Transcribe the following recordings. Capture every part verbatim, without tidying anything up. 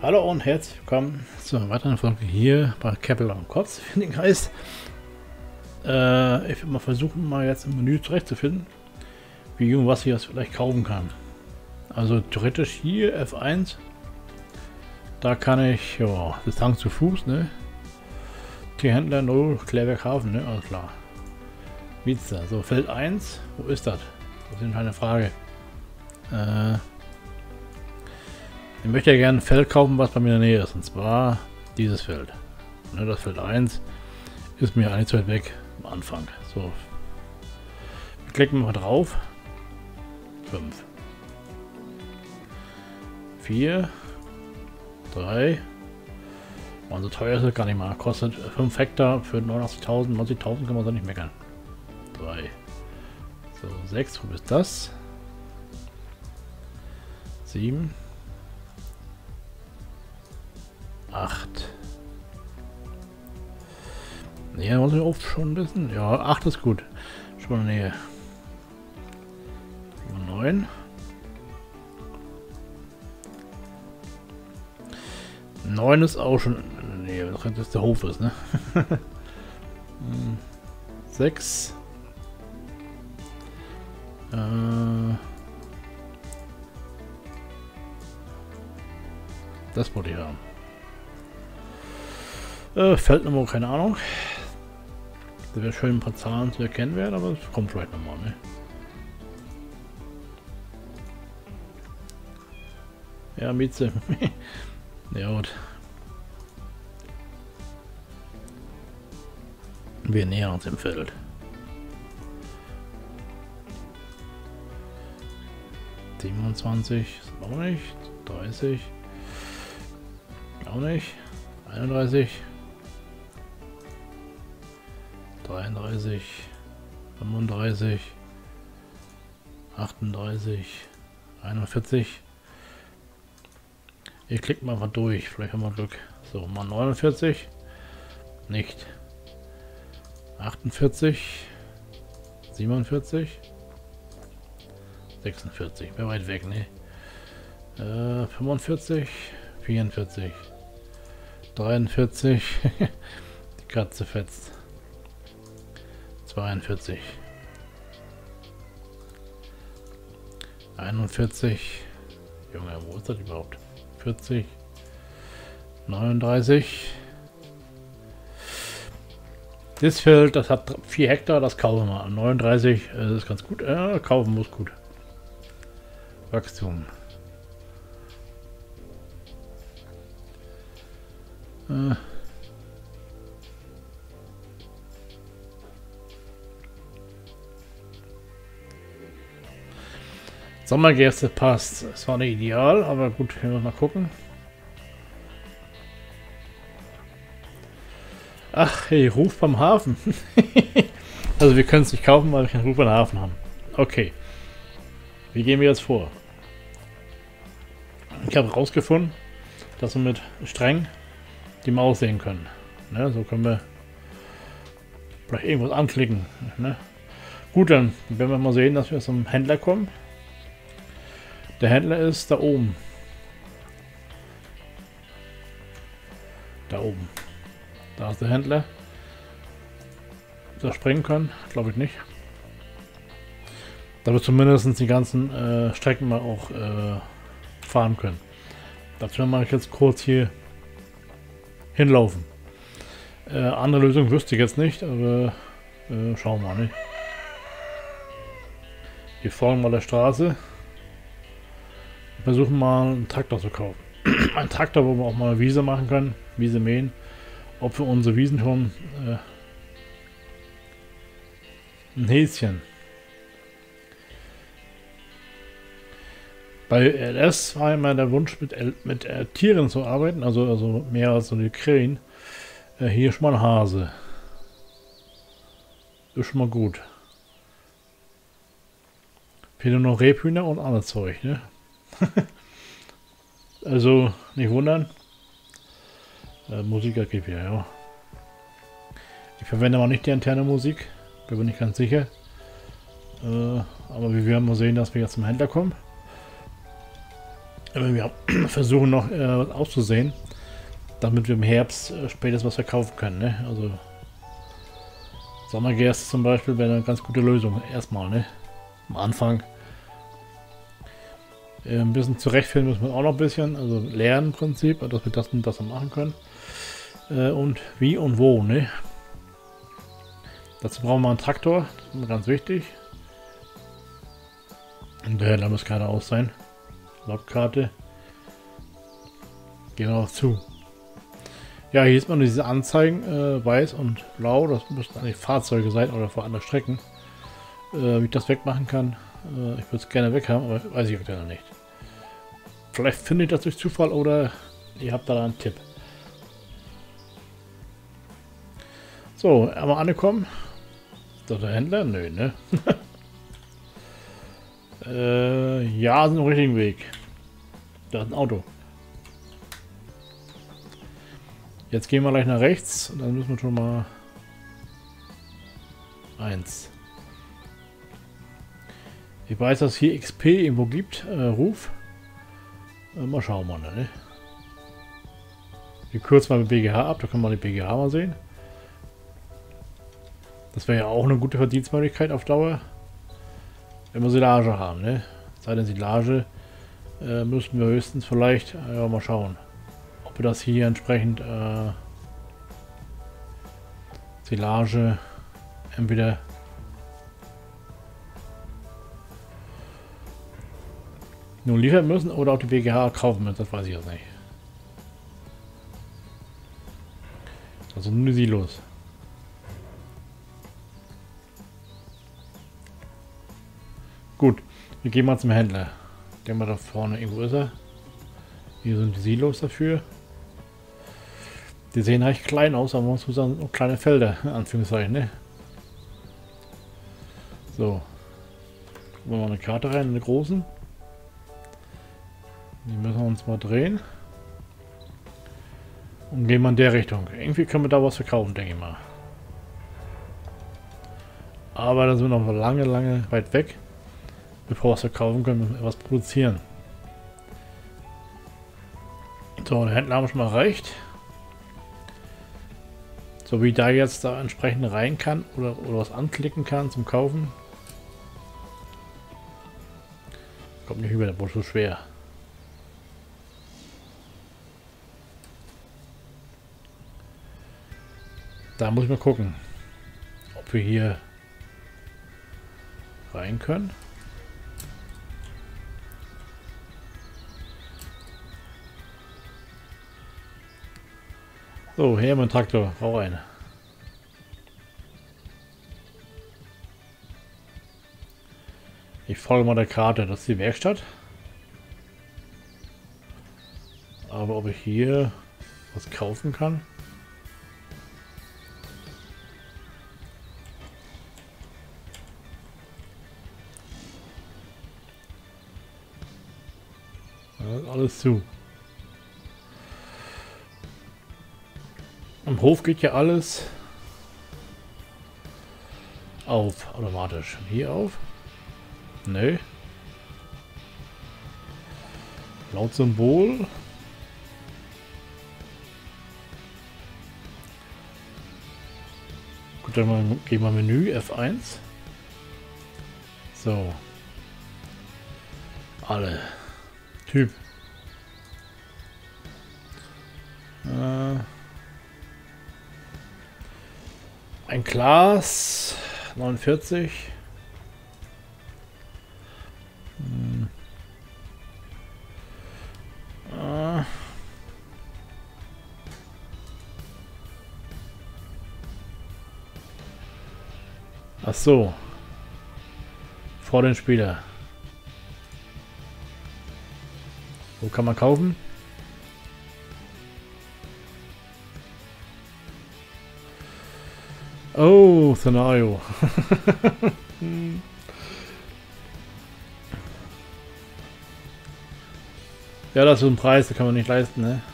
Hallo und herzlich willkommen zu einer weiteren Folge hier bei Keppel am Kotz für den Geist. Äh, ich werde mal versuchen, mal jetzt im Menü zurechtzufinden, wie und was ich jetzt vielleicht kaufen kann. Also theoretisch hier F eins, da kann ich, ja, Distanz zu Fuß, ne? Tierhändler null, Klärwerk Hafen, ne? Alles klar. Mietster, so Feld eins, wo ist das? Das ist eine Frage. Äh, Ich möchte ja gerne ein Feld kaufen, was bei mir in der Nähe ist, und zwar dieses Feld. Ne, das Feld eins ist mir eigentlich zu weit weg am Anfang. So, wir klicken mal drauf. fünf. vier. drei. Und so teuer ist es gar nicht mal. Kostet fünf Hektar für neunundachtzigtausend, neunzigtausend kann man so nicht meckern. drei. So, sechs. Wo ist das? sieben. acht. Ja, muss ich auch schon wissen. Ja, acht ist gut. Schon in der Nähe. neun. neun ist auch schon in der Nähe, das der Hof ist, ne? sechs. Äh, das wollte ich haben. Äh, Feldnummer, keine Ahnung. Da wäre schön ein paar Zahlen zu erkennen werden, aber es kommt vielleicht nochmal, ne? Ja, Mieze. Ja, gut. Wir nähern uns im Feld. siebenundzwanzig, auch nicht. dreißig. Auch nicht. einunddreißig. dreiunddreißig, fünfunddreißig, achtunddreißig, einundvierzig. Ich klicke mal einfach durch, vielleicht haben wir Glück. So, mal neunundvierzig. Nicht. achtundvierzig, siebenundvierzig, sechsundvierzig. Wäre weit weg, ne? Äh, fünfundvierzig, vierundvierzig, dreiundvierzig. Die Katze fetzt. zweiundvierzig, einundvierzig, Junge, wo ist das überhaupt? vierzig, neununddreißig. Das Feld, das hat vier Hektar, das kaufen wir. neununddreißig, das ist ganz gut. Äh, kaufen muss gut. Wachstum. Äh. Sommergäste passt. Es war nicht ideal, aber gut, wir müssen mal gucken. Ach, hey, Ruf beim Hafen. Also wir können es nicht kaufen, weil wir keinen Ruf beim Hafen haben. Okay. Wie gehen wir jetzt vor? Ich habe herausgefunden, dass wir mit streng die Maus sehen können. Ne, so können wir vielleicht irgendwas anklicken. Ne? Gut, dann werden wir mal sehen, dass wir zum Händler kommen. Der Händler ist da oben. Da oben. Da ist der Händler. Da springen können, glaube ich nicht. Da wir zumindest die ganzen äh, Strecken mal auch äh, fahren können. Dazu mache ich jetzt kurz hier hinlaufen. Äh, andere Lösung wüsste ich jetzt nicht, aber äh, schauen wir mal. Nicht? Wir folgen mal der Straße. Versuchen mal einen Traktor zu kaufen. Ein Traktor, wo wir auch mal Wiese machen können, Wiese mähen. Ob für unsere Wiesen schon äh, ein Häschen. Bei L S war immer der Wunsch, mit, L mit äh, Tieren zu arbeiten, also, also mehr als so die Krähen. Äh, hier schon mal ein Hase. Ist schon mal gut. Fehlen noch Rebhühner und anderes Zeug, ne? Also nicht wundern. Äh, Musik gibt ja, ja. Ich verwende aber nicht die interne Musik, bin mir nicht ganz sicher. Äh, aber wir werden mal sehen, dass wir jetzt zum Händler kommen. Aber wir versuchen noch äh, was auszusehen, damit wir im Herbst äh, spätestens was verkaufen können. Ne? Also Sommergerste zum Beispiel wäre eine ganz gute Lösung. Erstmal, ne? Am Anfang. Äh, ein bisschen zurechtfinden müssen wir auch noch ein bisschen. Also lernen im Prinzip, dass wir das und das machen können. Äh, und wie und wo, ne? Dazu brauchen wir einen Traktor. Das ist ganz wichtig. Und der Händler muss gerade aus sein. Logkarte. Gehen wir noch zu. Ja, hier ist man diese Anzeigen, äh, weiß und blau. Das müssten eigentlich Fahrzeuge sein oder vor anderen Strecken. Äh, wie ich das wegmachen kann. Äh, ich würde es gerne weg haben, aber weiß ich aktuell noch nicht. Vielleicht finde ich das durch Zufall oder ihr habt da einen Tipp. So, einmal angekommen. Ist das der Händler? Nö, ne? äh, ja, sind im richtigen Weg. Da ist ein Auto. Jetzt gehen wir gleich nach rechts und dann müssen wir schon mal eins. Ich weiß, dass es hier X P irgendwo gibt. Äh, Ruf. Äh, mal schauen wir mal, ne? Wir kürzen mal mit B G H ab, da können wir die B G H mal sehen. Das wäre ja auch eine gute Verdienstmöglichkeit auf Dauer. Wenn wir Silage haben, ne? Sei denn Silage äh, müssten wir höchstens vielleicht äh, ja, mal schauen, ob wir das hier entsprechend äh, Silage entweder nur liefern müssen oder auch die B G H kaufen müssen, das weiß ich jetzt nicht. Also nur die Silos. Gut, wir gehen mal zum Händler. Gehen wir da vorne, irgendwo ist er. Hier sind die Silos dafür. Die sehen recht klein aus, aber man muss sagen, kleine Felder, in Anführungszeichen, ne? So. Gucken wir mal eine Karte rein, eine großen. Die müssen wir uns mal drehen. Und gehen wir in der Richtung. Irgendwie können wir da was verkaufen, denke ich mal. Aber da sind wir noch lange, lange weit weg. Bevor wir was verkaufen können, müssen wir etwas produzieren. So, den Händler haben wir schon mal erreicht. So wie da jetzt da entsprechend rein kann oder, oder was anklicken kann zum Kaufen. Kommt nicht über, der Busch so schwer. Da muss ich mal gucken, ob wir hier rein können. So, her mit dem Traktor, hau rein. Ich folge mal der Karte, das ist die Werkstatt. Aber ob ich hier was kaufen kann? Ja, alles zu. Am Hof geht ja alles auf, automatisch. Hier auf? Nö. Laut Symbol. Gut, dann mal, gehen wir Menü F eins. So. Alle. Typ. Äh. Ein Glas, neunundvierzig. Hm. Ah. Ach so. Vor den Spieler. Wo kann man kaufen? Oh, Szenario. Ja, das ist ein Preis, den kann man nicht leisten, ne?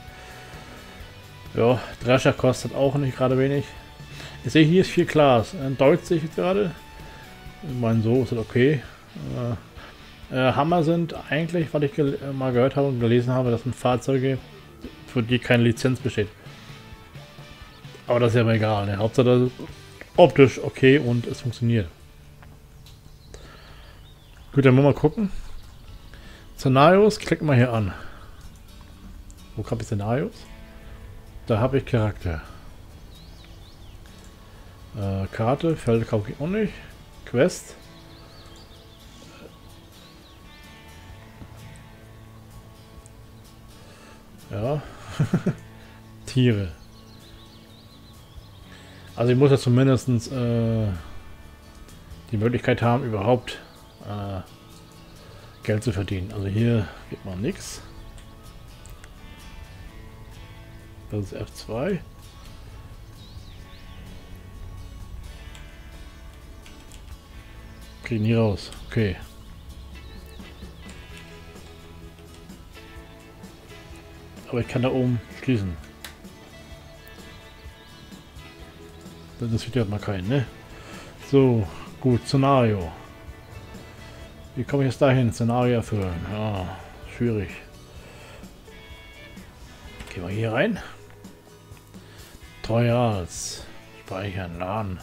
Ja, Drescher kostet auch nicht gerade wenig. Ich sehe, hier ist viel Glas. Ein Deutsch sehe ich jetzt gerade. Ich meine, so ist es okay. Äh, Hammer sind eigentlich, was ich gel mal gehört habe und gelesen habe, das sind Fahrzeuge, für die keine Lizenz besteht. Aber das ist ja aber egal, ne? Hauptsache das ist optisch okay und es funktioniert. Gut, dann wollen wir mal gucken. Szenarios, klick mal hier an. Wo habe ich Szenarios? Da habe ich Charakter. Äh, Karte, Felder kaufe ich auch nicht. Quest. Ja. Tiere. Also ich muss ja zumindest äh, die Möglichkeit haben, überhaupt äh, Geld zu verdienen. Also hier geht man nichts. Das ist F zwei. Krieg nie raus. Okay. Aber ich kann da oben schließen. Das interessiert ja mal keinen, ne? So, gut, Szenario. Wie komme ich jetzt dahin? Szenario erfüllen. Ja, schwierig. Gehen wir hier rein. Tutorials. Speichern, laden.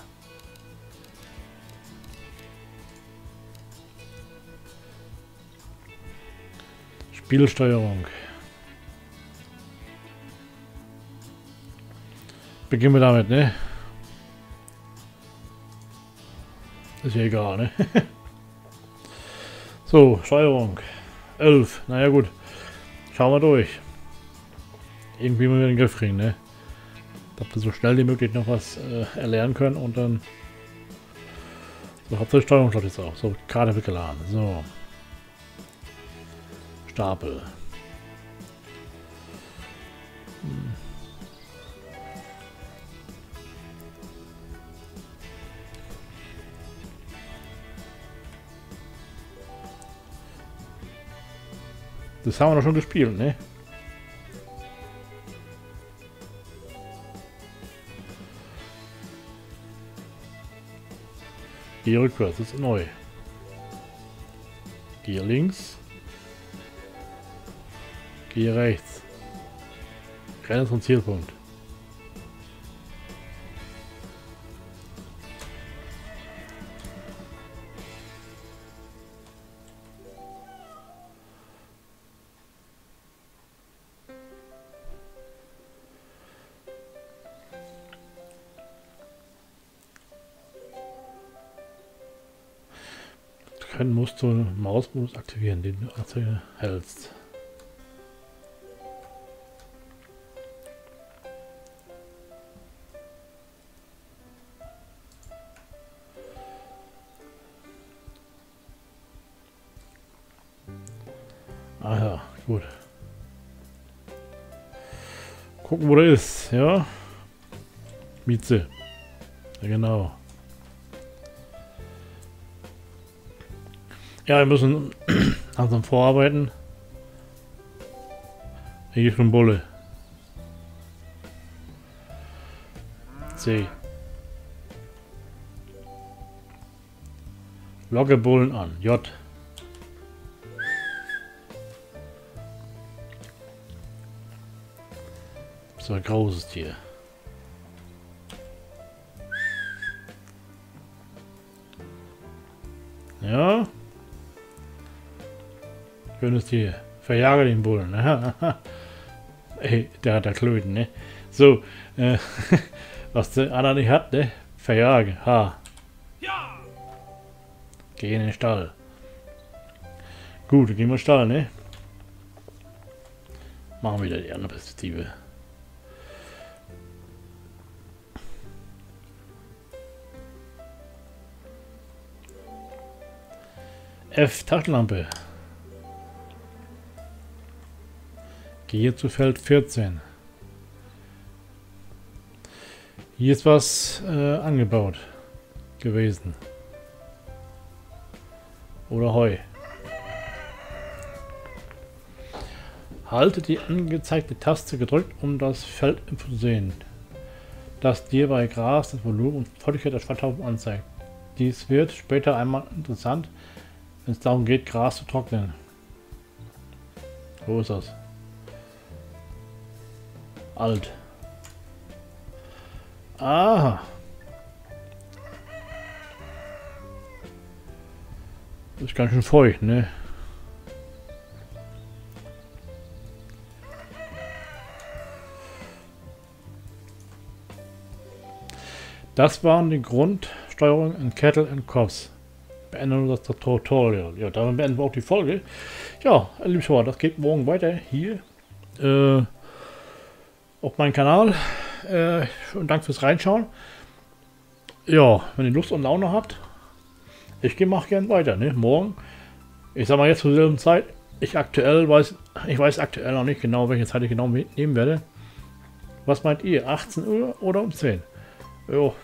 Spielsteuerung. Beginnen wir damit, ne? Ist ja egal, ne? So, Steuerung. elf. Naja gut. Schauen wir durch. Irgendwie müssen wir den Griff kriegen, ne? Dass wir so schnell wie möglich noch was äh, erlernen können und dann... So, hauptsächlich Steuerung klappt jetzt auch. So, Karte wird geladen. So. Stapel. Hm. Das haben wir doch schon gespielt, ne? Hier rückwärts ist neu. Hier links. Hier rechts. Rennen zum Zielpunkt. Können musst du Mausmodus aktivieren, den du aktuell hältst. Ah ja, gut. Gucken, wo der ist, ja? Mieze. Ja, genau. Ja, wir müssen langsam vorarbeiten. Hier ist schon Bulle. C. Logge Bullen an. J. So ein großes Tier. Ja. Schönes Tier. Verjage den Bullen. Ey, der hat da Klöten, ne? So, äh, was der andere nicht hat, ne? Verjage. Ha. Ja. Geh in den Stall. Gut, gehen wir in den Stall, ne? Machen wir wieder die andere Perspektive. F, Taschenlampe. Gehe zu Feld vierzehn. Hier ist was äh, angebaut gewesen. Oder Heu. Halte die angezeigte Taste gedrückt, um das Feld zu sehen, das dir bei Gras das Volumen und Feuchtigkeit der Schwarzhaufen anzeigt. Dies wird später einmal interessant, wenn es darum geht, Gras zu trocknen. Wo ist das? Alt. Aha. Das ist ganz schön feucht, ne? Das waren die Grundsteuerungen in Kettle and Cops. Beenden wir das Tutorial. Ja, damit beenden wir auch die Folge. Ja, liebe Zuschauer, das geht morgen weiter hier äh, auf meinem Kanal. Äh, und Dank fürs Reinschauen. Ja, wenn ihr Lust und Laune habt, ich gehe mach gern weiter, ne? Morgen. Ich sag mal jetzt zur selben Zeit. Ich aktuell weiß, ich weiß aktuell noch nicht genau, welche Zeit ich genau mitnehmen werde. Was meint ihr? achtzehn Uhr oder um zehn? Jo.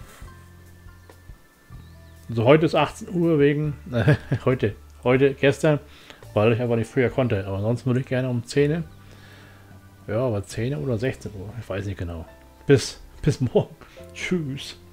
Also heute ist achtzehn Uhr wegen, äh, heute, heute, gestern, weil ich einfach nicht früher konnte. Aber sonst würde ich gerne um zehn. Ja, aber zehn oder sechzehn Uhr, ich weiß nicht genau. Bis, bis morgen. Tschüss.